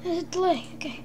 There's a delay. Okay.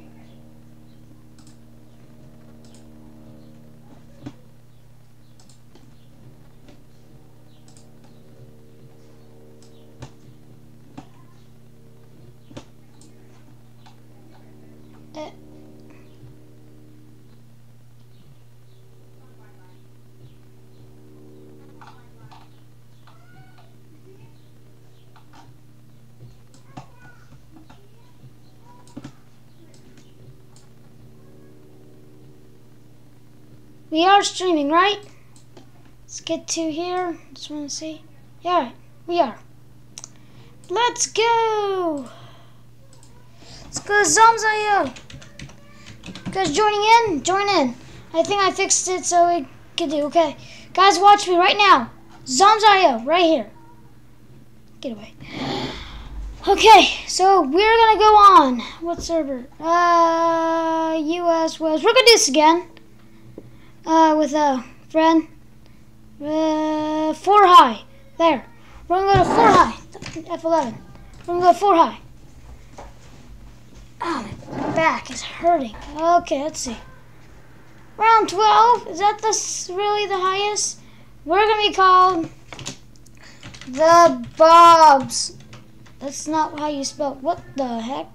We are streaming, right? Let's get to here. Just want to see. Yeah, right. We are. Let's go. Let's go to Zomz.io. You guys joining in? Join in. I think I fixed it so we can do. Okay. Guys, watch me right now. Zomz.io, right here. Get away. Okay, so we're going to go on. What server? US was. We're going to do this again. With a friend. 4 high. There. We're going to go to 4 high. F11. We're going to go to 4 high. Oh, my back is hurting. Okay, let's see. Round 12. Is that really the highest? We're going to be called the Bobs. That's not how you spell it. What the heck?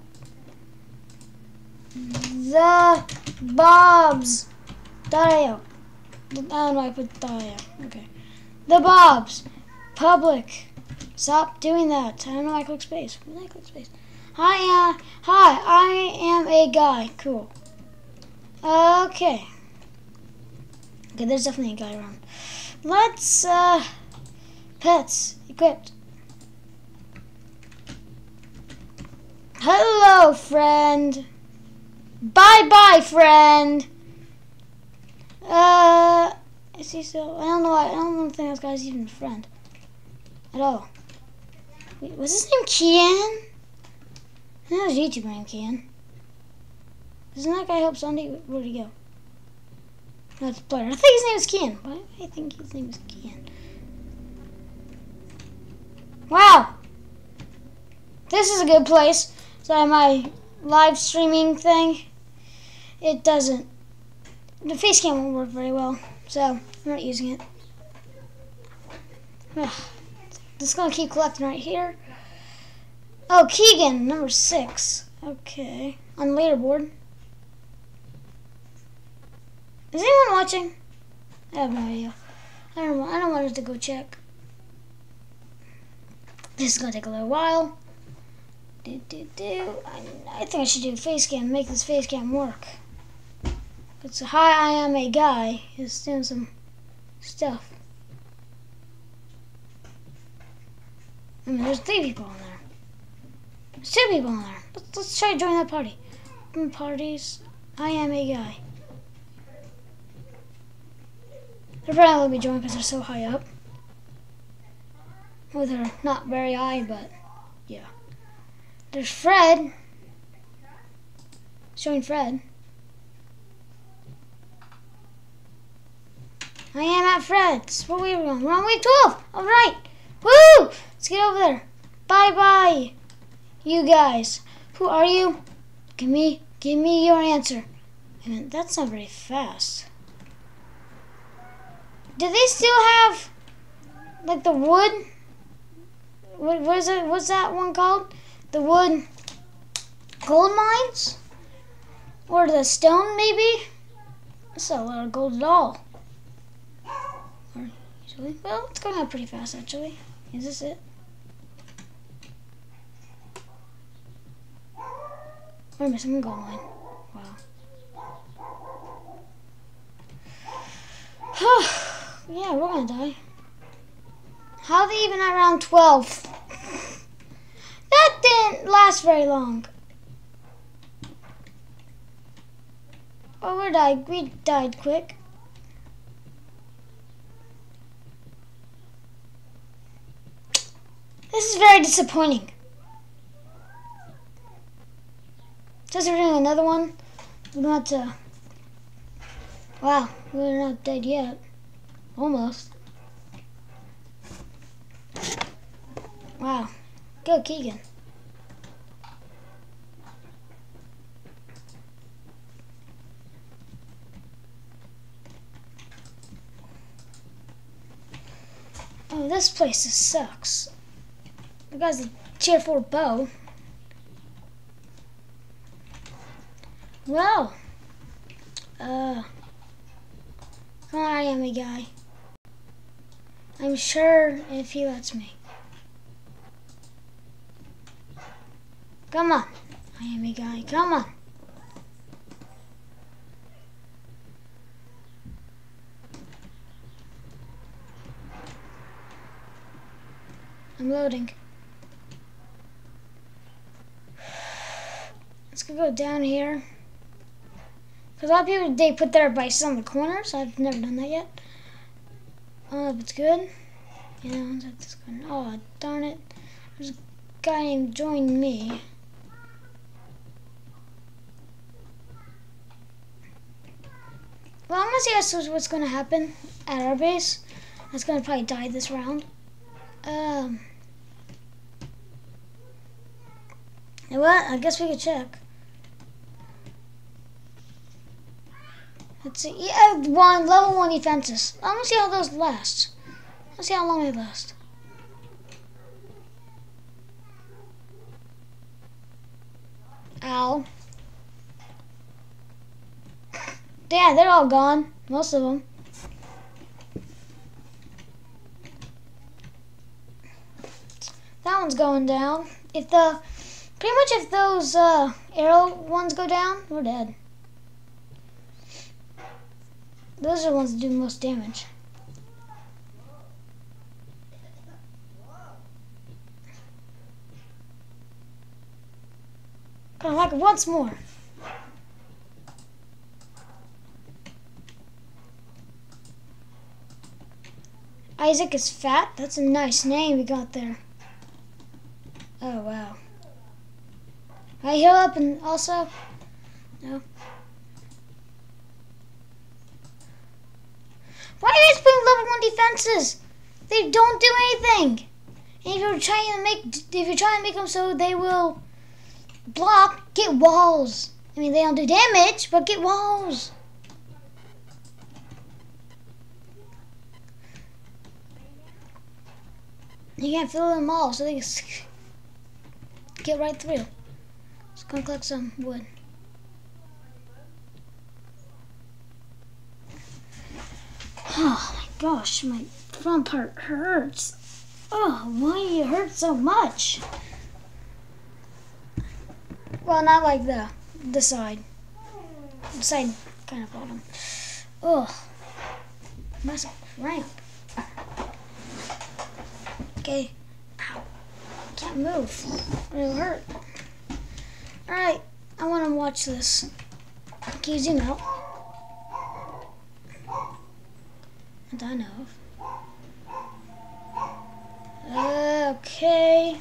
The Bobs. .io. I don't know why I put .io. Okay. The Bobs. Public. Stop doing that. I don't know why I click space. Why did I click space? Hi, I am a guy. Cool. Okay. Okay, there's definitely a guy around. Let's, pets. Equipped. Hello, friend. Bye-bye, friend. Is he still? I don't know. I don't think this guy's even a friend at all. Wait, was his name Kian? I know his YouTube name Kian. Doesn't that guy help Sunday? Where'd he go? That's the player. I think his name is Kian. Why do I think his name is Kian? Wow, this is a good place. So my live streaming thing, it doesn't. The face cam won't work very well, so I'm not using it. Just gonna keep collecting right here. Oh, Keegan, number 6. Okay, on the leaderboard. Is anyone watching? I have no idea. I don't want to go check. This is gonna take a little while. I think I should do face cam. Make this face cam work. It's a hi, I am a guy. He's doing some stuff. I mean, there's 3 people in there. There's 2 people in there. Let's try to join that party. Parties. I am a guy. They're probably let me join because they're so high up. Well, they're not very high, but yeah. There's Fred. Showing Fred. I am at Fred's. Where we going? We're on week 12. All right. Woo! Let's get over there. Bye-bye, you guys. Who are you? Give me your answer. I mean, that's not very fast. Do they still have, like, the wood? What is it? What's that one called? The wood gold mines? Or the stone, maybe? That's not a lot of gold at all. Well, it's going up pretty fast, actually. Is this it? We're missing a gold line. Wow. Yeah, we're gonna die. How are they even at round 12? That didn't last very long. Oh, we died quick. This is very disappointing. Since we're doing another one, we're not, wow, we're not dead yet. Almost. Wow. Go, Keegan. Oh, this place sucks. The guy's a tier 4 bow. Well, come on, Miami guy. I'm sure if he lets me. Come on, Miami guy, come on. I'm loading. Let's go down here. Because a lot of people, they put their bicycles on the corners. I've never done that yet. I don't know if it's good. Oh, darn it. There's a guy named Join Me. Well, I'm going to see what's going to happen at our base. That's going to probably die this round. You know what? I guess we could check. Let's see. Yeah, level 1 defenses. I'm gonna see how those last. Let's see how long they last. Ow. Yeah, they're all gone. Most of them. That one's going down. Pretty much if those arrow ones go down, we're dead. Those are the ones that do the most damage. Come on, like once more. Isaac is fat. That's a nice name we got there. Oh, wow. I heal up and also... No. Why are you guys putting level 1 defenses? They don't do anything. And if you're trying to make them so they will block, get walls. I mean, they don't do damage, but get walls. You can't fill them all, so they can get right through. Just gonna collect some wood. Oh my gosh, my front part hurts. Oh, why do you hurt so much? Well, not like the side. The side kind of bottom. Ugh. That's a cramp. Okay. Ow. Can't move. It'll hurt. Alright. I want to watch this. Can you zoom out? That I know of. Okay.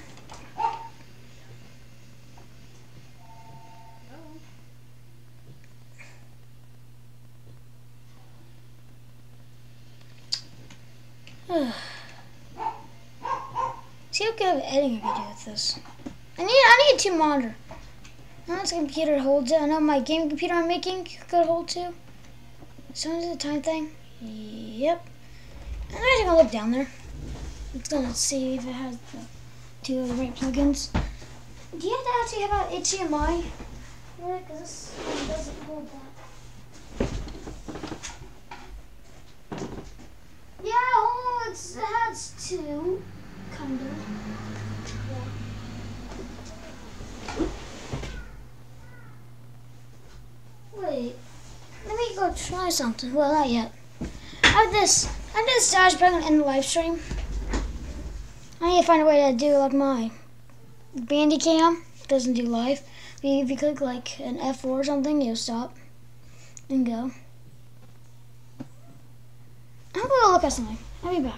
See what kind of editing I can do with this. I need a 2 monitor. I know this computer holds it. I know my gaming computer I'm making could hold 2. So is it a time thing? Yep. I'm actually gonna look down there. It's gonna see if it has the 2 of the right plugins. Do you have to actually have an HDMI? Yeah, because this one doesn't hold that. Yeah, oh, it has 2. Kind of. Yeah. Wait. Let me go try something. Well, not yet. I did this stash, but I'm gonna end the live stream. I need to find a way to do like my Bandicam. Doesn't do live. If you click like an F4 or something, you'll stop and go. I'm gonna go look at something. I'll be back.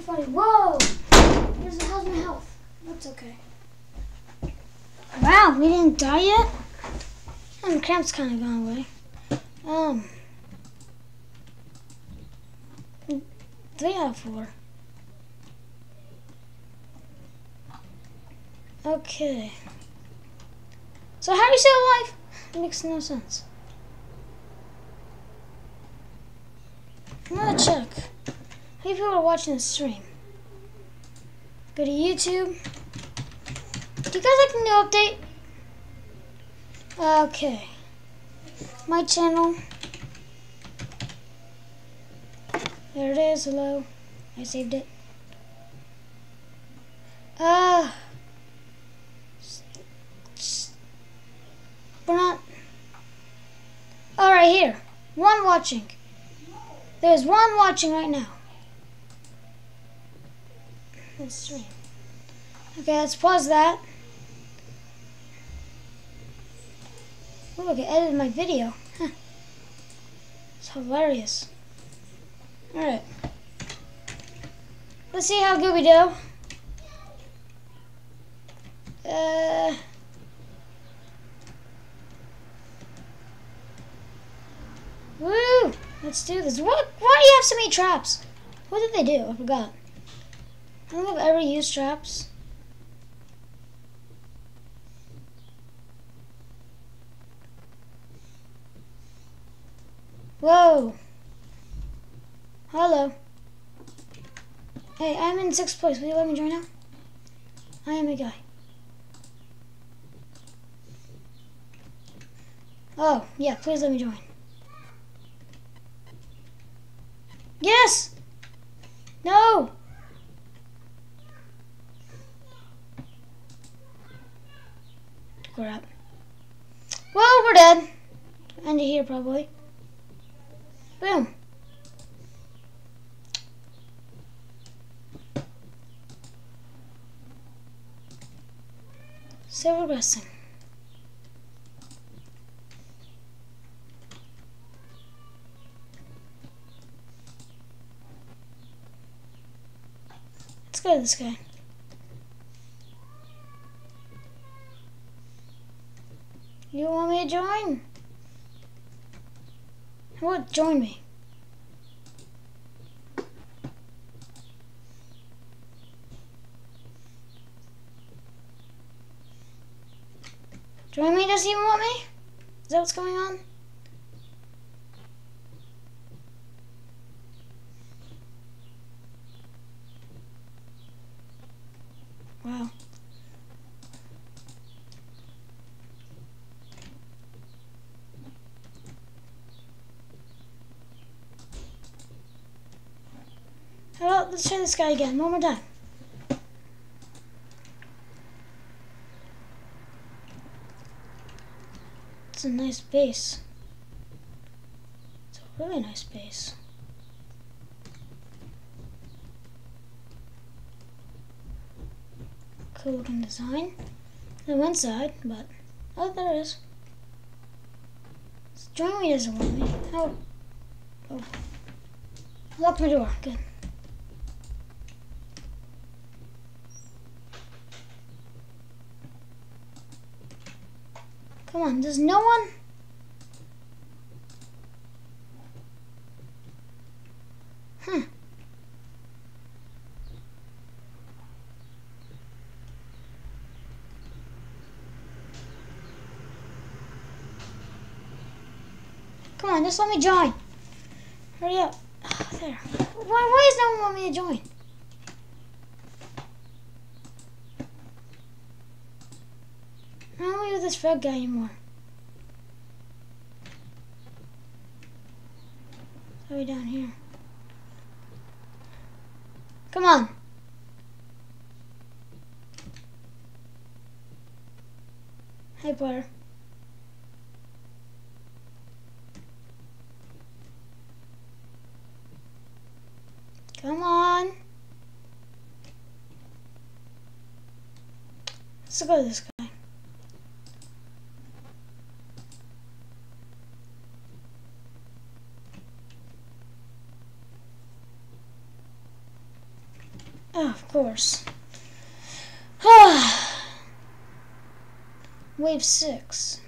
funny. Whoa! How's my health? That's okay. Wow, we didn't die yet? And the cramp's kind of gone away. 3 out of 4. Okay. So how are you still alive? It makes no sense. I'm gonna check. How many people are watching the stream? Go to YouTube. Do you guys like the new update? Okay. My channel. There it is. Hello. I saved it. We're not. Oh, right here. One watching. There's one watching right now. Let's stream. Okay, let's pause that. Oh, look, I edited my video. Huh. It's hilarious. Alright. Let's see how good we do. Woo! Let's do this. What? Why do you have so many traps? What did they do? I forgot. I don't think I've ever used traps. Whoa. Hello. Hey, I'm in 6th place. Will you let me join now? I am a guy. Oh, yeah, please let me join. Yes! No! Crap. Well, we're dead. End it here, probably. Boom. Still regressing. Let's go to this guy. You want me to join? What? Join me. Join me? Does he even want me? Is that what's going on? Wow. How about let's try this guy again, one more time. It's a nice base. It's a really nice base. Cool looking design. On one side, but oh, there it is. Join me doesn't want me. Oh. Lock my door. Good. Come on, there's no one? Huh. Come on, just let me join. Hurry up. Oh, there. Why does no one want me to join? I don't want to be with this frog guy anymore. How are we down here? Come on. Hey, Potter. Come on. Let's go to this guy. course. Wave 6.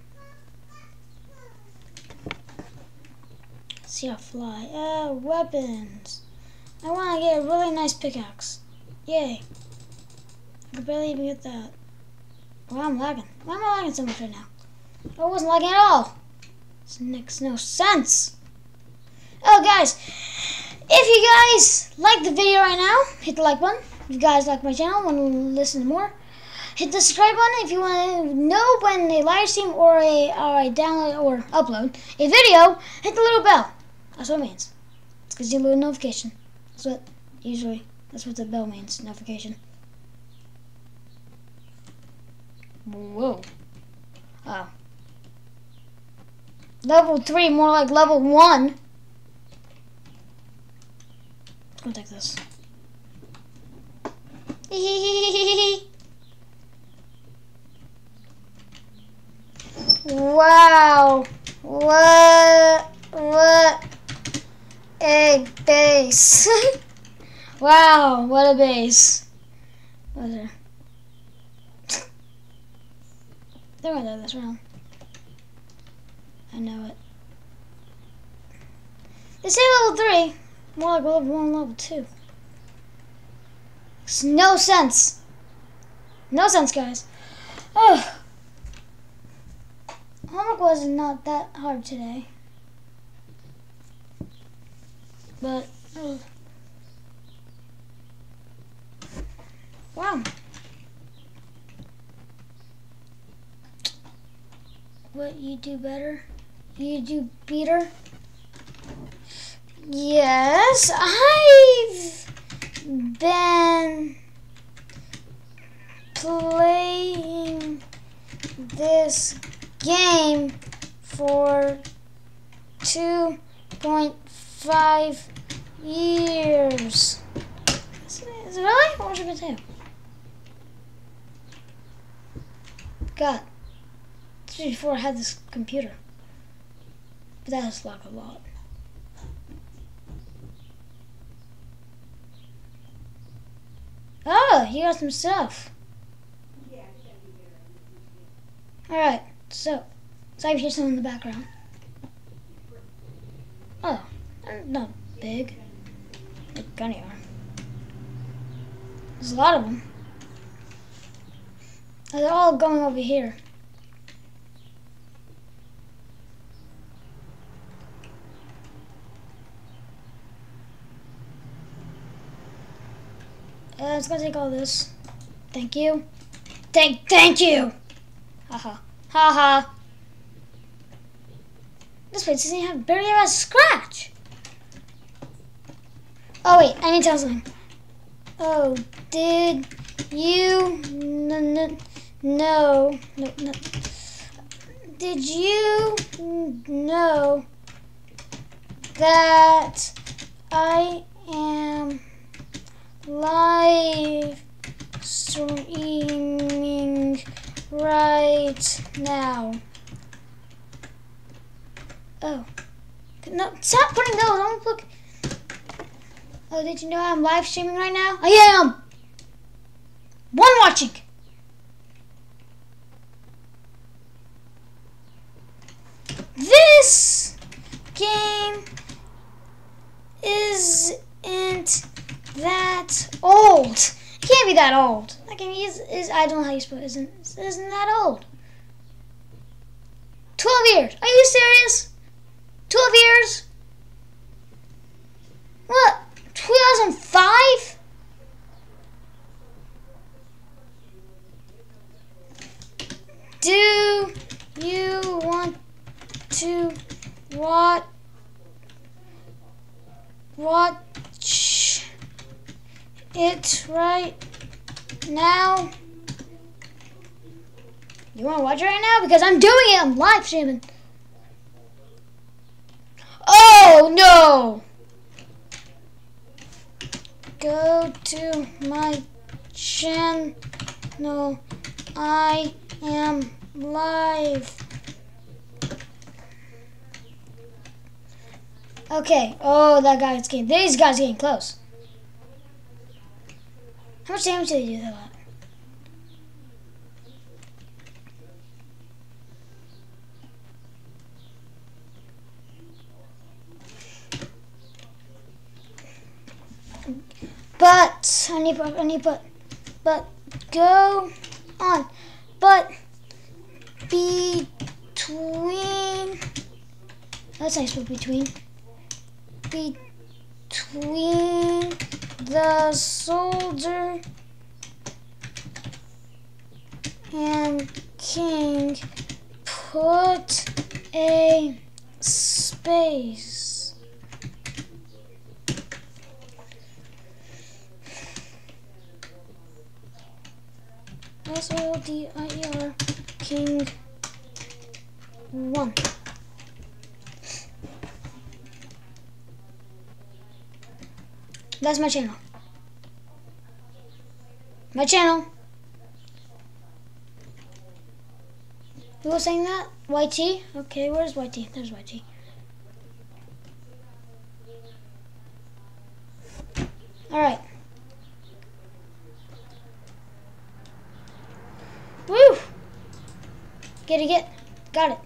See how fly. Weapons. I want to get a really nice pickaxe. Yay. I could barely even get that. Wow, I'm lagging. Why am I lagging so much right now? I wasn't lagging at all. This makes no sense. Oh, guys. If you guys like the video right now, hit the like button. If you guys like my channel, want to listen to more, hit the subscribe button. If you want to know when a live stream or a download or upload a video, hit the little bell. That's what it means. It's because you get a little notification. That's what the bell means, notification. Whoa. Oh. Level 3, more like level 1. I'm gonna take this. Wow. What a base. Wow, what a base. What is there? They're gonna die this round. I know it. They say level 3. More like level 1, level 2. Makes no sense. No sense, guys. Oh. Homework was not that hard today. But, wow. What, you do better? You do better? Yes, I've been playing this game for 2.5 years. Is it really? What was I going to do? God. This was before I had this computer. But that was like a lot. Oh, you got some stuff. Alright, so I hear someone in the background. Oh, they're not big. They kind of are. There's a lot of them. They're all going over here. It's gonna take all this. Thank you. Thank you! Haha. Haha. This place doesn't even barely have a scratch. Oh wait, I need to tell something. Oh, did you know? Did you know that I am live streaming right now? Oh. No, stop putting those. Don't look. Oh, did you know I'm live streaming right now? I am. One watching. This game isn't that old. It can't be that old. That game is I don't know how you spell it. Isn't that old? 12 years. Are you serious? 12 years? What? 2005? Do you want to watch it right now? You want to watch it right now? Because I'm doing it. I'm live streaming. Oh, no. Go to my channel. I am live. Okay. Oh, that guy's getting. These guys are getting close. How much damage did they do that? But I need but go on. But between, that's nice, but between the soldier and king, put a space. SOLDIER king 1. That's my channel. My channel. Who was saying that? YT? Okay, where's YT? There's YT. Alright. Woo! Got it.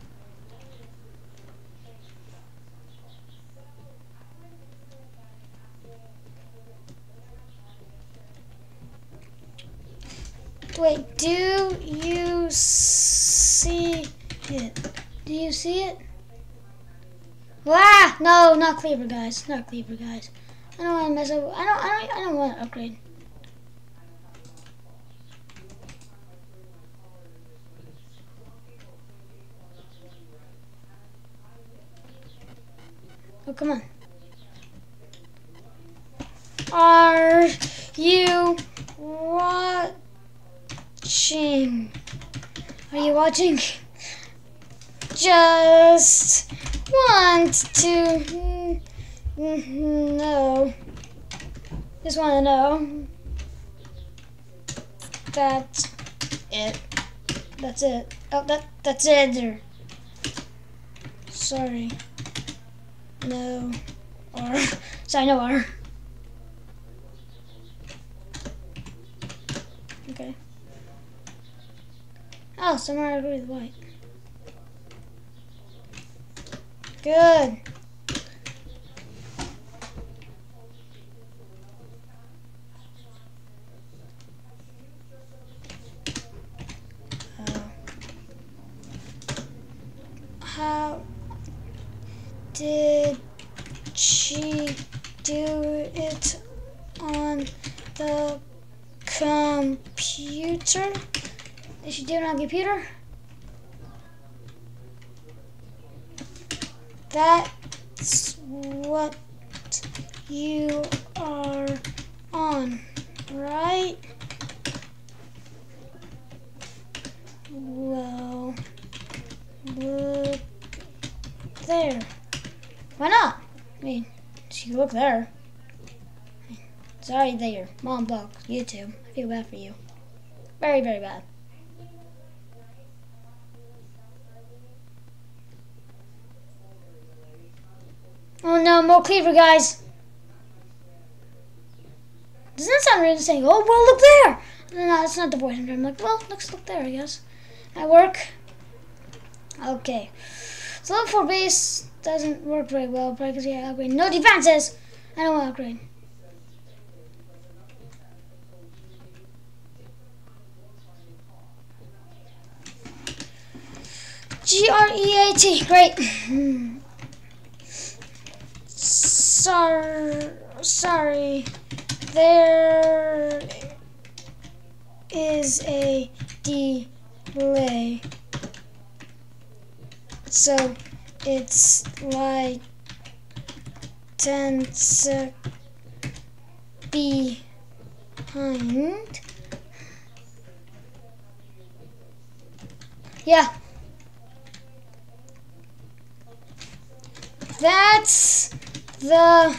Wait, do you see it? Do you see it? Ah! No, not Cleaver, guys. Not Cleaver, guys. I don't want to mess up. I don't want to upgrade. Oh, come on. Are you watching? Are you watching? Just want to know. Just want to know. That's it. That's it. Oh, that's it. Sorry. No. R. Sorry, no R. Okay. Oh, somewhere I agree with white. Good. How did she do it on the computer? Did she do it on the computer? That's what you are on, right? Well, look there. Why not? I mean, she can look there. Sorry that your mom blocked YouTube. I feel bad for you. Very, very bad. Oh no, more Cleaver, guys. Doesn't that sound rude saying, oh, well, look there? No, that's not the voice. I'm like, well, let's look there, I guess. At work. Okay. So level 4 base doesn't work very well, probably because you have upgrade. No defenses! I don't want to upgrade. GREAT, great. Sorry, there is a delay. So it's like 10 seconds behind. Yeah. That's the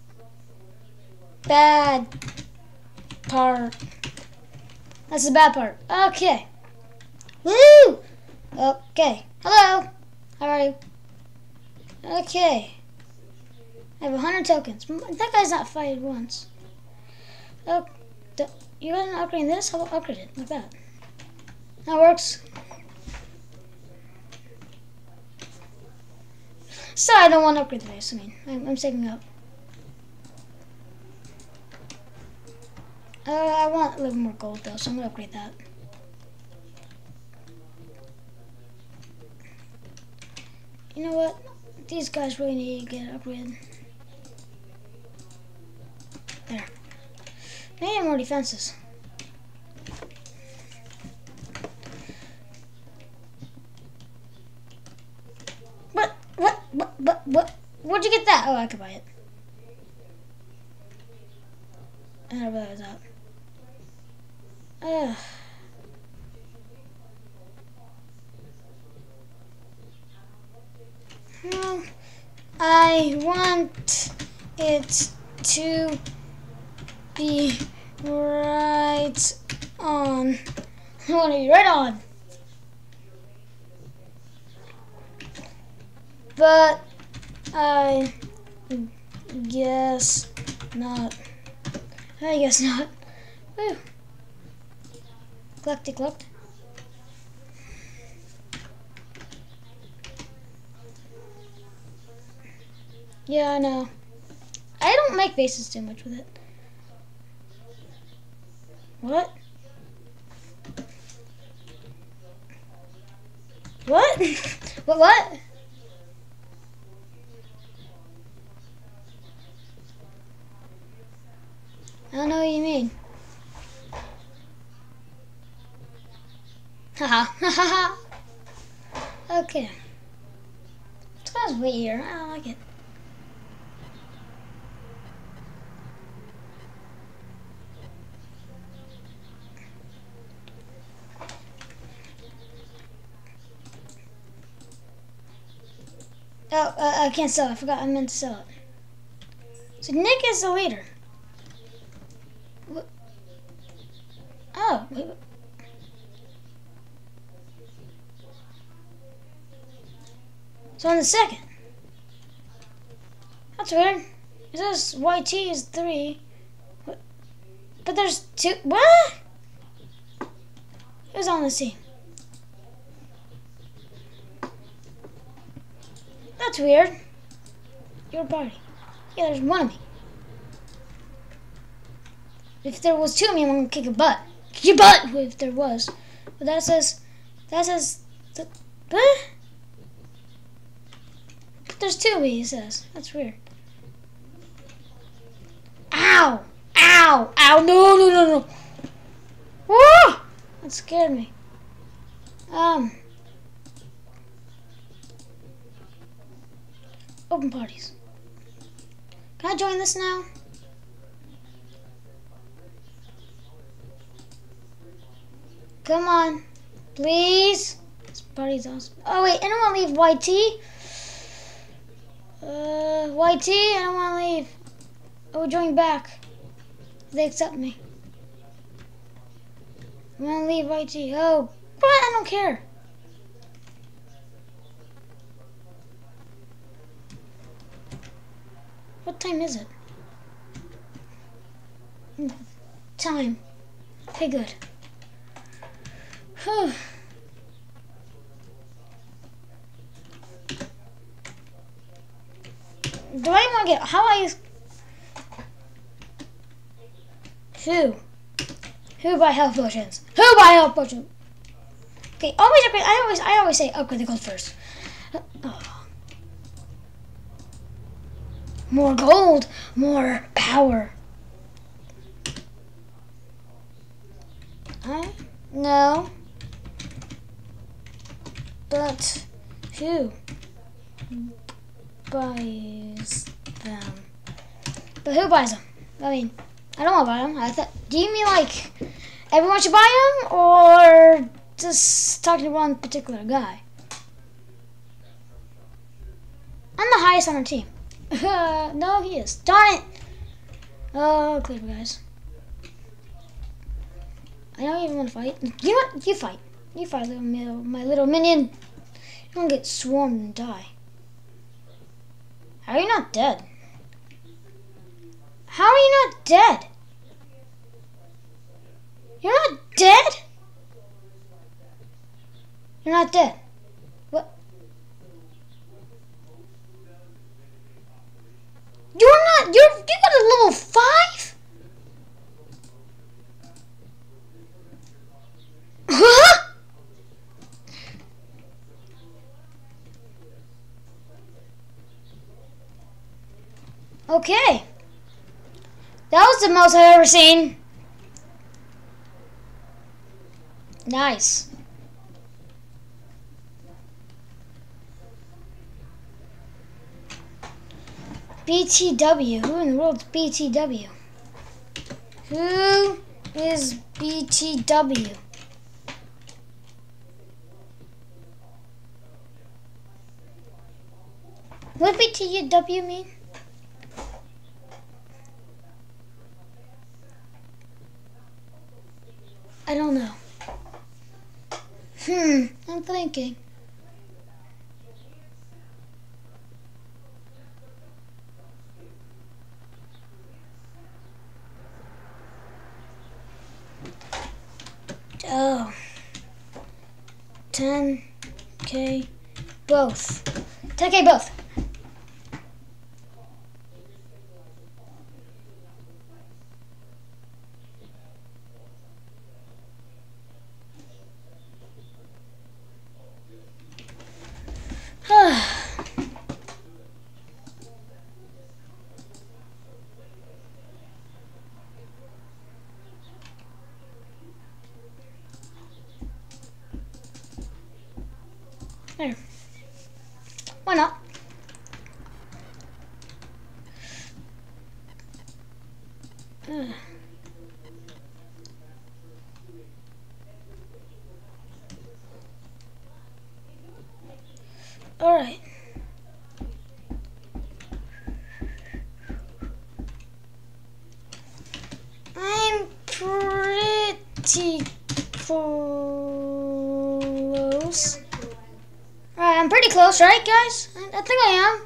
bad part. That's the bad part. Okay. Woo! Okay. Hello. How are you? Okay. I have 100 tokens. That guy's not fighted once. You gotta upgrade this? How about upgrade it? Like that. That works. So I don't want to upgrade the base. I mean, I'm saving up. I want a little more gold though, so I'm gonna upgrade that. You know what? These guys really need to get upgraded. There. They need more defenses. What? Where'd you get that? Oh, I could buy it. I didn't realize that. Well, I want it to be right on. I want to be right on. But I guess not. I guess not. Woo. Collect. Yeah, I know. I don't make bases too much with it. What? What? What? I don't know what you mean. Haha. Okay. This guy's way here. I don't like it. Oh, I can't sell it. I forgot I meant to sell it. So Nick is the leader. What? Oh, wait. So on the second. That's weird. It says YT is 3. What? But there's 2. What? Who's on the team? That's weird. Your party. Yeah, there's one of me. If there was 2 of me, I'm gonna kick your butt. Kick your butt if there was. But that says, but there's 2 of me, it says. That's weird. Ow! Ow! Ow! No! Woo! That scared me. Open parties. Can I join this now? Come on. Please. This party's awesome. Oh wait, I don't want to leave YT. YT, I don't want to leave. Oh, join back. They accept me. I'm gonna leave YT. Oh, but I don't care. What time is it? Time. Okay, good. Whew. Do I want to get... How I... Who buy health potions? Who buy health potions? Okay, always upgrade. I always say upgrade the gold first. Oh. More gold, more power. No. But who buys them? But who buys them? I mean, I don't want to buy them. I thought. Do you mean like everyone should buy them, or just talking to one particular guy? I'm the highest on our team. No, he is. Darn it! Oh, clever guys. I don't even want to fight. You know what? You fight. You fight, my little minion. You're gonna get swarmed and die. How are you not dead? How are you not dead? You're not dead? You're not dead. What? You're not, you got a level 5? Huh? Okay. That was the most I've ever seen. Nice. BTW. Who in the world is BTW? Who is BTW? What BTW mean? I don't know. I'm thinking. Oh. 10K both. 10K both. There. Why not? All right. I'm pretty close. Alright, I'm pretty close, right, guys? I think I am.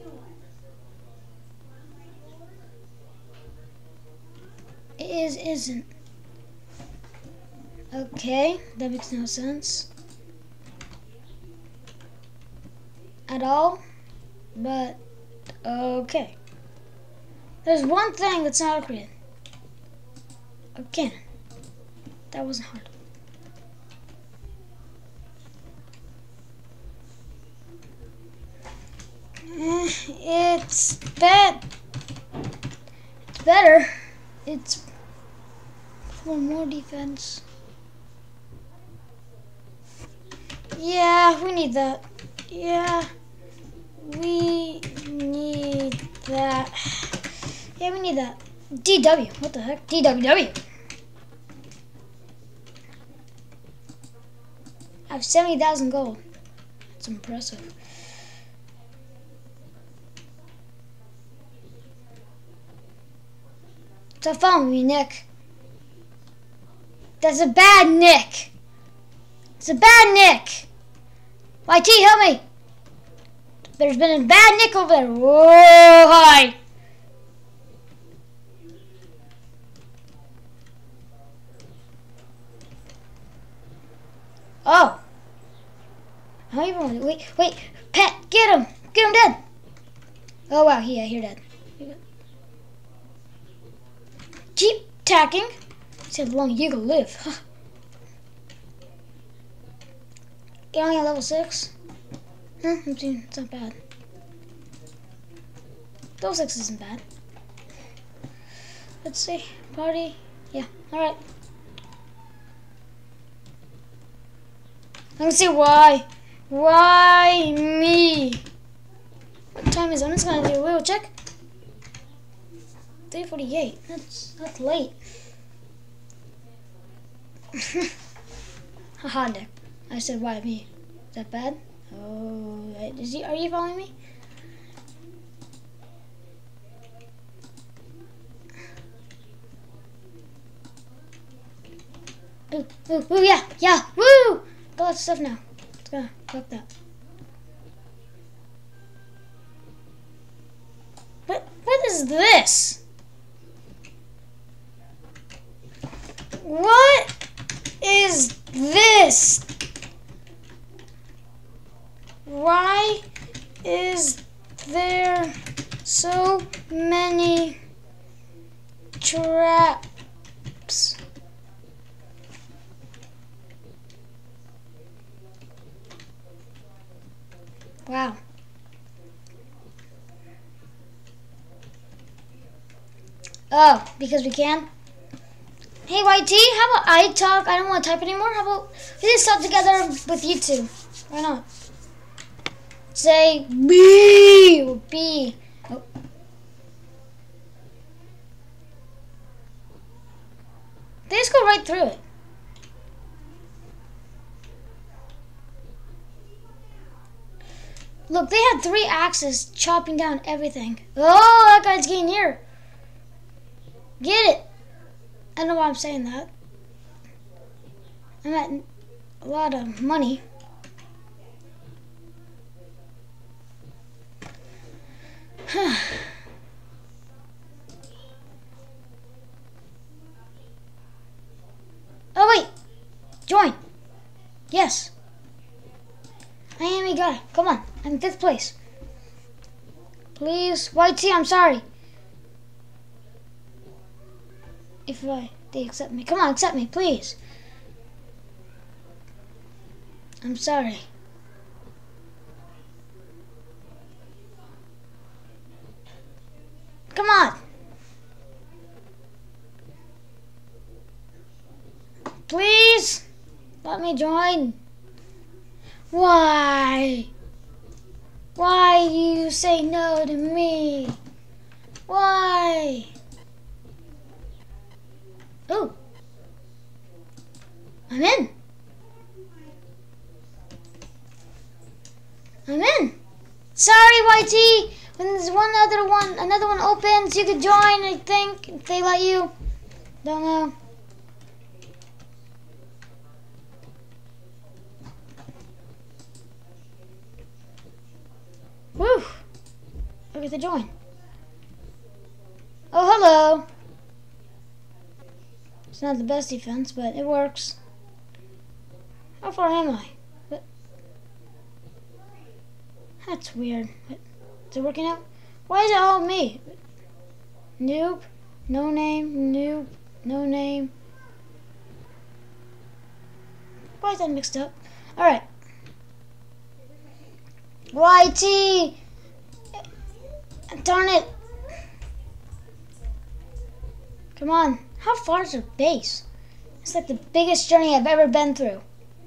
It isn't. Okay, that makes no sense. At all. But, okay. There's one thing that's not upgraded. A cannon. That wasn't hard. It's bad. It's better. It's for more defense. Yeah, we need that. Yeah, we need that. Yeah, we need that. DW. What the heck? DWW. I have 70,000 gold. That's impressive. Stop following me, Nick. That's a bad Nick. It's a bad Nick. YT, help me. There's been a bad Nick over there. Whoa, hi. Oh. How even? Wait. Pet, get him. Get him dead. Oh, wow. Yeah, you're dead. Keep attacking. See how long you can live. Huh. You're only at level 6? It's not bad. Level 6 isn't bad. Let's see. Party. Yeah, alright. Let me see why. Why me? What time is it? I'm just gonna do a little check. 3:48. That's late. Haha, Nick. I said why me? Is that bad? Oh, are you following me? Ooh, yeah, woo! Got lots of stuff now. Let's go, collect that. What is this? What is this? Why is there so many traps? Wow. Oh, because we can? Hey, YT, how about I talk? I don't want to type anymore. How about we just talk together with you two? Why not? Say B or B. Oh. They just go right through it. Look, they had 3 axes chopping down everything. Oh, that guy's getting here. Get it. I don't know why I'm saying that. I'm at a lot of money. Oh, wait. Join. Yes. I am a guy. Come on. I'm in 5th place. Please. YT, I'm sorry. If they accept me. Come on, accept me, please. I'm sorry. Come on. Please. Let me join. Why? Why do you say no to me? Why? Oh. I'm in. I'm in. Sorry, YT. When there's another one opens, you could join, I think, if they let you. Don't know. Woo! Look at the join. Oh, hello. It's not the best defense, but it works. How far am I? But that's weird. But is it working out? Why is it all me? Noob, no name, noob, no name. Why is that mixed up? Alright. YT! Darn it! Come on. How far is their base? It's like the biggest journey I've ever been through.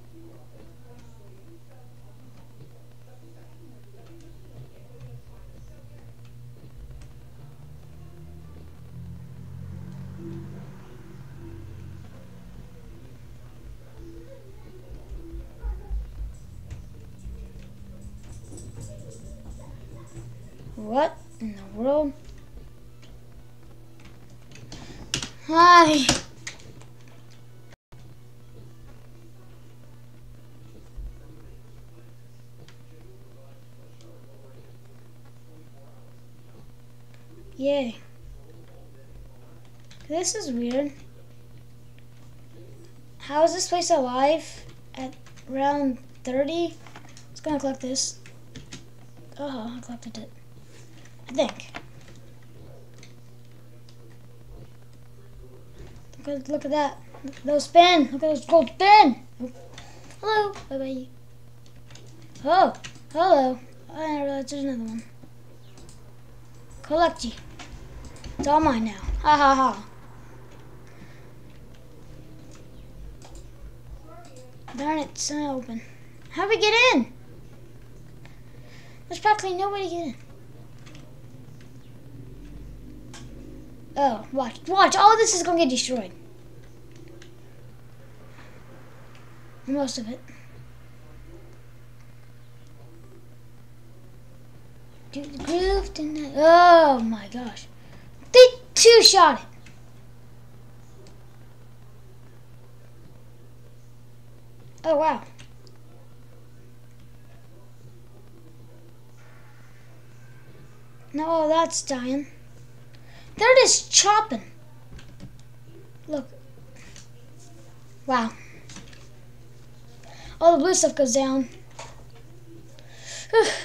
What in the world? Hi. Yay. This is weird. How is this place alive at round 30? It's gonna collect this. Oh, I collected it. I think. Look at that. Look at those spin. Look at those gold spin. Oh. Hello. Bye-bye. Oh, hello. I didn't realize there's another one. Collect you. It's all mine now. Ha ha ha. Darn it, it's not open. How do we get in? There's practically no way to get in. Oh, watch. Watch. All of this is going to get destroyed. Most of it. Dude, the groove didn't. Oh my gosh. They 2-shot it. Oh wow. No, that's dying. They're just chopping. Look. Wow. All the blue stuff goes down. Whew.